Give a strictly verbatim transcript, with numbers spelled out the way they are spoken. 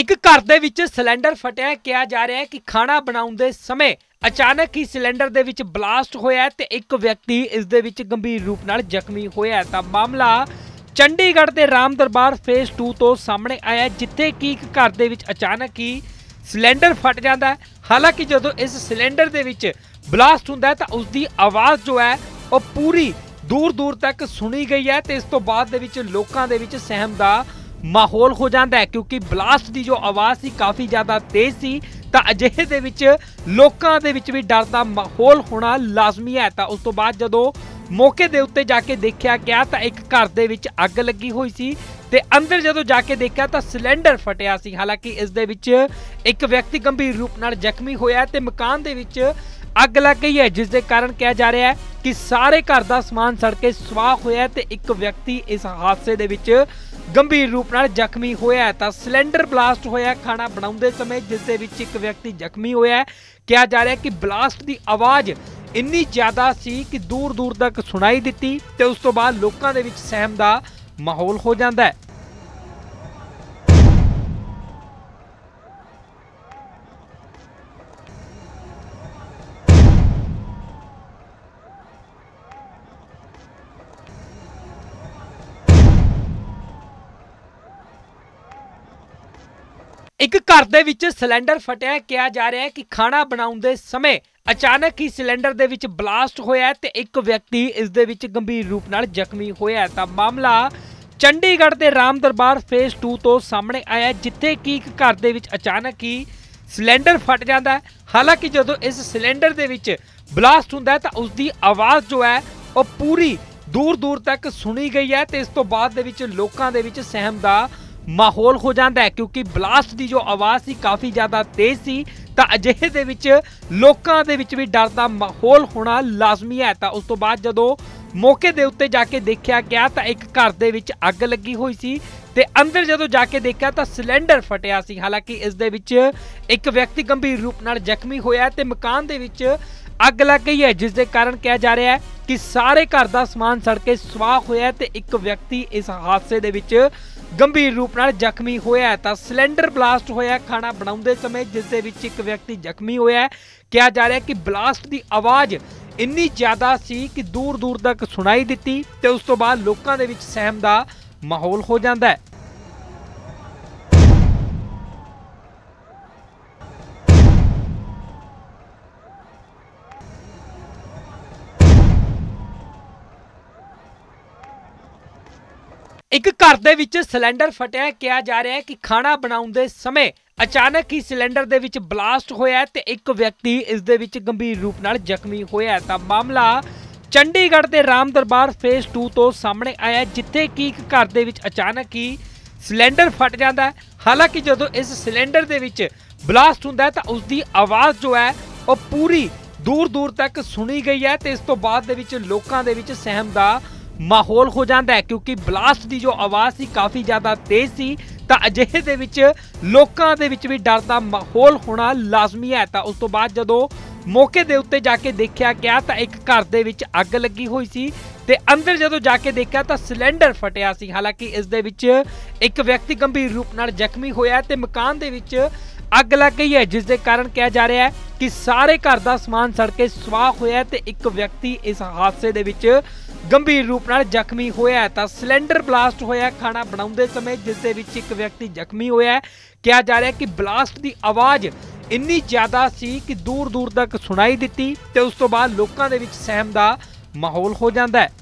ਇੱਕ ਘਰ ਦੇ ਵਿੱਚ ਸਿਲੰਡਰ ਫਟਿਆ। ਕਿਹਾ ਜਾ ਰਿਹਾ ਹੈ ਕਿ ਖਾਣਾ ਬਣਾਉਣ ਦੇ ਸਮੇਂ ਅਚਾਨਕ ਹੀ ਸਿਲੰਡਰ ਦੇ ਵਿੱਚ ਬਲਾਸਟ ਹੋਇਆ ਤੇ ਇੱਕ ਵਿਅਕਤੀ ਇਸ ਦੇ ਵਿੱਚ ਗੰਭੀਰ ਰੂਪ ਨਾਲ ਜ਼ਖਮੀ ਹੋਇਆ। ਤਾਂ ਮਾਮਲਾ ਚੰਡੀਗੜ੍ਹ ਦੇ ਰਾਮ ਦਰਬਾਰ ਫੇਸ ਟੂ ਤੋਂ ਸਾਹਮਣੇ ਆਇਆ, ਜਿੱਥੇ ਕਿ ਇੱਕ ਘਰ ਦੇ ਵਿੱਚ ਅਚਾਨਕ ਹੀ ਸਿਲੰਡਰ ਫਟ ਜਾਂਦਾ ਹੈ। ਹਾਲਾਂਕਿ ਜਦੋਂ ਇਸ ਸਿਲੰਡਰ ਦੇ ਵਿੱਚ ਬਲਾਸਟ ਹੁੰਦਾ ਹੈ ਤਾਂ ਉਸ ਦੀ ਆਵਾਜ਼ ਜੋ ਹੈ ਉਹ ਪੂਰੀ ਦੂਰ ਦੂਰ ਤੱਕ ਸੁਣੀ ਗਈ ਹੈ ਤੇ ਇਸ ਤੋਂ ਬਾਅਦ ਦੇ ਵਿੱਚ ਲੋਕਾਂ ਦੇ ਵਿੱਚ ਸਹਿਮ ਦਾ ਮਾਹੌਲ ਹੋ ਜਾਂਦਾ ਹੈ, ਕਿਉਂਕਿ ਬਲਾਸਟ ਦੀ ਜੋ ਆਵਾਜ਼ ਸੀ ਕਾਫੀ ਜ਼ਿਆਦਾ ਤੇਜ਼ ਸੀ। ਤਾਂ ਅਜਿਹੇ ਦੇ ਵਿੱਚ ਲੋਕਾਂ ਦੇ ਵਿੱਚ ਵੀ ਡਰ ਦਾ ਮਾਹੌਲ ਹੋਣਾ ਲਾਜ਼ਮੀ ਹੈ। ਤਾਂ ਉਸ ਤੋਂ ਬਾਅਦ ਜਦੋਂ ਮੌਕੇ ਦੇ ਉੱਤੇ ਜਾ ਕੇ ਦੇਖਿਆ ਗਿਆ ਤਾਂ ਇੱਕ ਘਰ ਦੇ ਵਿੱਚ ਅੱਗ ਲੱਗੀ ਹੋਈ ਸੀ ਤੇ ਅੰਦਰ ਜਦੋਂ ਜਾ ਕੇ ਦੇਖਿਆ ਤਾਂ ਸਿਲੰਡਰ ਫਟਿਆ ਸੀ। ਹਾਲਾਂਕਿ ਇਸ ਦੇ ਵਿੱਚ ਇੱਕ ਵਿਅਕਤੀ ਗੰਭੀਰ ਰੂਪ ਨਾਲ ਜ਼ਖਮੀ ਹੋਇਆ ਤੇ ਮਕਾਨ ਦੇ ਵਿੱਚ ਅੱਗ ਲੱਗ ਗਈ ਹੈ, ਜਿਸ ਦੇ ਕਾਰਨ ਕਿਹਾ ਜਾ ਰਿਹਾ ਹੈ ਕਿ ਸਾਰੇ ਘਰ ਦਾ ਸਮਾਨ ਸੜ ਕੇ ਸੁਆਹ ਹੋਇਆ ਤੇ ਇੱਕ ਵਿਅਕਤੀ ਇਸ ਹਾਦਸੇ ਦੇ ਵਿੱਚ ਗੰਭੀਰ ਰੂਪ ਨਾਲ ਜ਼ਖਮੀ ਹੋਇਆ। ਤਾਂ ਸਿਲੰਡਰ ਬਲਾਸਟ ਹੋਇਆ ਖਾਣਾ ਬਣਾਉਂਦੇ ਸਮੇਂ, ਜਿਸ ਦੇ ਵਿੱਚ ਇੱਕ ਵਿਅਕਤੀ ਜ਼ਖਮੀ ਹੋਇਆ। ਕਿਹਾ ਜਾ ਰਿਹਾ ਹੈ ਕਿ ਬਲਾਸਟ ਦੀ ਆਵਾਜ਼ ਇੰਨੀ ਜ਼ਿਆਦਾ ਸੀ ਕਿ ਦੂਰ ਦੂਰ ਤੱਕ ਸੁਣਾਈ ਦਿੱਤੀ ਤੇ ਉਸ ਤੋਂ ਬਾਅਦ ਲੋਕਾਂ ਦੇ ਵਿੱਚ ਸਹਿਮ ਦਾ ਮਾਹੌਲ ਹੋ ਜਾਂਦਾ ਹੈ। ਇੱਕ ਘਰ ਦੇ ਵਿੱਚ ਸਿਲੰਡਰ ਫਟਿਆ। ਕਿਹਾ ਜਾ ਰਿਹਾ ਹੈ ਕਿ ਖਾਣਾ ਬਣਾਉਣ ਦੇ ਸਮੇਂ ਅਚਾਨਕ ਹੀ ਸਿਲੰਡਰ ਦੇ ਵਿੱਚ ਬਲਾਸਟ ਹੋਇਆ ਤੇ ਇੱਕ ਵਿਅਕਤੀ ਇਸ ਦੇ ਵਿੱਚ ਗੰਭੀਰ ਰੂਪ ਨਾਲ ਜ਼ਖਮੀ ਹੋਇਆ। ਤਾਂ ਮਾਮਲਾ ਚੰਡੀਗੜ੍ਹ ਦੇ ਰਾਮ ਦਰਬਾਰ ਫੇਸ ਟੂ ਤੋਂ ਸਾਹਮਣੇ ਆਇਆ, ਜਿੱਥੇ ਕਿ ਇੱਕ ਘਰ ਦੇ ਵਿੱਚ ਅਚਾਨਕ ਹੀ ਸਿਲੰਡਰ ਫਟ ਜਾਂਦਾ ਹੈ। ਹਾਲਾਂਕਿ ਜਦੋਂ ਇਸ ਸਿਲੰਡਰ ਦੇ ਵਿੱਚ ਬਲਾਸਟ ਹੁੰਦਾ ਹੈ ਤਾਂ ਉਸ ਦੀ ਆਵਾਜ਼ ਜੋ ਹੈ ਉਹ ਪੂਰੀ ਦੂਰ ਦੂਰ ਤੱਕ ਸੁਣੀ ਗਈ ਹੈ ਤੇ ਇਸ ਤੋਂ ਬਾਅਦ ਦੇ ਵਿੱਚ ਲੋਕਾਂ ਦੇ ਵਿੱਚ ਸਹਿਮ ਦਾ ਮਾਹੌਲ ਹੋ ਜਾਂਦਾ ਹੈ, ਕਿਉਂਕਿ ਬਲਾਸਟ ਦੀ ਜੋ ਆਵਾਜ਼ ਸੀ ਕਾਫੀ ਜ਼ਿਆਦਾ ਤੇਜ਼ ਸੀ। ਤਾਂ ਅਜਿਹੇ ਦੇ ਵਿੱਚ ਲੋਕਾਂ ਦੇ ਵਿੱਚ ਵੀ ਡਰ ਦਾ ਮਾਹੌਲ ਹੋਣਾ ਲਾਜ਼ਮੀ ਹੈ। ਤਾਂ ਉਸ ਤੋਂ ਬਾਅਦ ਜਦੋਂ ਮੌਕੇ ਦੇ ਉੱਤੇ ਜਾ ਕੇ ਦੇਖਿਆ ਗਿਆ ਤਾਂ ਇੱਕ ਘਰ ਦੇ ਵਿੱਚ ਅੱਗ ਲੱਗੀ ਹੋਈ ਸੀ ਤੇ ਅੰਦਰ ਜਦੋਂ ਜਾ ਕੇ ਦੇਖਿਆ ਤਾਂ ਸਿਲੰਡਰ ਫਟਿਆ ਸੀ। ਹਾਲਾਂਕਿ ਇਸ ਦੇ ਵਿੱਚ ਇੱਕ ਵਿਅਕਤੀ ਗੰਭੀਰ ਰੂਪ ਨਾਲ ਜ਼ਖਮੀ ਹੋਇਆ ਤੇ ਮਕਾਨ ਦੇ ਵਿੱਚ ਅੱਗ ਲੱਗ ਗਈ ਹੈ, ਜਿਸ ਦੇ ਕਾਰਨ ਕਿਹਾ ਜਾ ਰਿਹਾ ਹੈ ਕਿ ਸਾਰੇ ਘਰ ਦਾ ਸਮਾਨ ਸੜ ਕੇ ਸੁਆਹ ਹੋਇਆ ਤੇ ਇੱਕ ਵਿਅਕਤੀ ਇਸ ਹਾਦਸੇ ਦੇ ਵਿੱਚ ਗੰਭੀਰ ਰੂਪ ਨਾਲ ਜ਼ਖਮੀ ਹੋਇਆ। ਤਾਂ ਸਿਲੰਡਰ ਬਲਾਸਟ ਹੋਇਆ ਖਾਣਾ ਬਣਾਉਂਦੇ ਸਮੇਂ, ਜਿਸ ਦੇ ਵਿੱਚ ਇੱਕ ਵਿਅਕਤੀ ਜ਼ਖਮੀ ਹੋਇਆ। ਕਿਹਾ ਜਾ ਰਿਹਾ ਹੈ ਕਿ ਬਲਾਸਟ ਦੀ ਆਵਾਜ਼ ਇੰਨੀ ਜ਼ਿਆਦਾ ਸੀ ਕਿ ਦੂਰ ਦੂਰ ਤੱਕ ਸੁਣਾਈ ਦਿੱਤੀ ਤੇ ਉਸ ਤੋਂ ਬਾਅਦ ਲੋਕਾਂ ਦੇ ਵਿੱਚ ਸਹਿਮ ਦਾ ਮਾਹੌਲ ਹੋ ਜਾਂਦਾ ਹੈ। ਇੱਕ ਘਰ ਦੇ ਵਿੱਚ ਸਿਲੰਡਰ ਫਟਿਆ। ਕਿਹਾ ਜਾ ਰਿਹਾ ਹੈ ਕਿ ਖਾਣਾ ਬਣਾਉਣ ਦੇ ਸਮੇਂ ਅਚਾਨਕ ਹੀ ਸਿਲੰਡਰ ਦੇ ਵਿੱਚ ਬਲਾਸਟ ਹੋਇਆ ਤੇ ਇੱਕ ਵਿਅਕਤੀ ਇਸ ਦੇ ਵਿੱਚ ਗੰਭੀਰ ਰੂਪ ਨਾਲ ਜ਼ਖਮੀ ਹੋਇਆ। ਤਾਂ ਮਾਮਲਾ ਚੰਡੀਗੜ੍ਹ ਦੇ ਰਾਮ ਦਰਬਾਰ ਫੇਸ ਟੂ ਤੋਂ ਸਾਹਮਣੇ ਆਇਆ, ਜਿੱਥੇ ਕਿ ਇੱਕ ਘਰ ਦੇ ਵਿੱਚ ਅਚਾਨਕ ਹੀ ਸਿਲੰਡਰ ਫਟ ਜਾਂਦਾ ਹੈ। ਹਾਲਾਂਕਿ ਜਦੋਂ ਇਸ ਸਿਲੰਡਰ ਦੇ ਵਿੱਚ ਬਲਾਸਟ ਹੁੰਦਾ ਹੈ ਤਾਂ ਉਸ ਦੀ ਆਵਾਜ਼ ਜੋ ਹੈ ਉਹ ਪੂਰੀ ਦੂਰ ਦੂਰ ਤੱਕ ਸੁਣੀ ਗਈ ਹੈ ਤੇ ਇਸ ਤੋਂ ਬਾਅਦ ਦੇ ਵਿੱਚ ਲੋਕਾਂ ਦੇ ਵਿੱਚ ਸਹਿਮ ਦਾ ਮਾਹੌਲ ਹੋ ਜਾਂਦਾ ਹੈ, ਕਿਉਂਕਿ ਬਲਾਸਟ ਦੀ ਜੋ ਆਵਾਜ਼ ਸੀ ਕਾਫੀ ਜ਼ਿਆਦਾ ਤੇਜ਼ ਸੀ। ਤਾਂ ਅਜਿਹੇ ਦੇ ਵਿੱਚ ਲੋਕਾਂ ਦੇ ਵਿੱਚ ਵੀ ਡਰ ਦਾ ਮਾਹੌਲ ਹੋਣਾ ਲਾਜ਼ਮੀ ਹੈ। ਤਾਂ ਉਸ ਤੋਂ ਬਾਅਦ ਜਦੋਂ ਮੌਕੇ ਦੇ ਉੱਤੇ ਜਾ ਕੇ ਦੇਖਿਆ ਗਿਆ ਤਾਂ ਇੱਕ ਘਰ ਦੇ ਵਿੱਚ ਅੱਗ ਲੱਗੀ ਹੋਈ ਸੀ ਤੇ ਅੰਦਰ ਜਦੋਂ ਜਾ ਕੇ ਦੇਖਿਆ ਤਾਂ ਸਿਲੰਡਰ ਫਟਿਆ ਸੀ। ਹਾਲਾਂਕਿ ਇਸ ਦੇ ਵਿੱਚ ਇੱਕ ਵਿਅਕਤੀ ਗੰਭੀਰ ਰੂਪ ਨਾਲ ਜ਼ਖਮੀ ਹੋਇਆ ਤੇ ਮਕਾਨ ਦੇ ਵਿੱਚ ਅੱਗ ਲੱਗ ਗਈ ਹੈ, ਜਿਸ ਦੇ ਕਾਰਨ ਕਿਹਾ ਜਾ ਰਿਹਾ ਹੈ ਕਿ ਸਾਰੇ ਘਰ ਦਾ ਸਮਾਨ ਸੜ ਕੇ ਸੁਆਹ ਹੋਇਆ ਤੇ ਇੱਕ ਵਿਅਕਤੀ ਇਸ ਹਾਦਸੇ ਦੇ ਵਿੱਚ ਗੰਭੀਰ ਰੂਪ ਨਾਲ ਜ਼ਖਮੀ ਹੋਇਆ। ਤਾਂ ਸਿਲੰਡਰ ਬਲਾਸਟ ਹੋਇਆ ਖਾਣਾ ਬਣਾਉਂਦੇ ਸਮੇਂ, ਜਿਸ ਦੇ ਵਿੱਚ ਇੱਕ ਵਿਅਕਤੀ ਜ਼ਖਮੀ ਹੋਇਆ। ਕਿਹਾ ਜਾ ਰਿਹਾ ਹੈ ਕਿ ਬਲਾਸਟ ਦੀ ਆਵਾਜ਼ ਇੰਨੀ ਜ਼ਿਆਦਾ ਸੀ ਕਿ ਦੂਰ ਦੂਰ ਤੱਕ ਸੁਣਾਈ ਦਿੱਤੀ ਤੇ ਉਸ ਤੋਂ ਬਾਅਦ ਲੋਕਾਂ ਦੇ ਵਿੱਚ ਸਹਿਮ ਦਾ ਮਾਹੌਲ ਹੋ ਜਾਂਦਾ ਹੈ।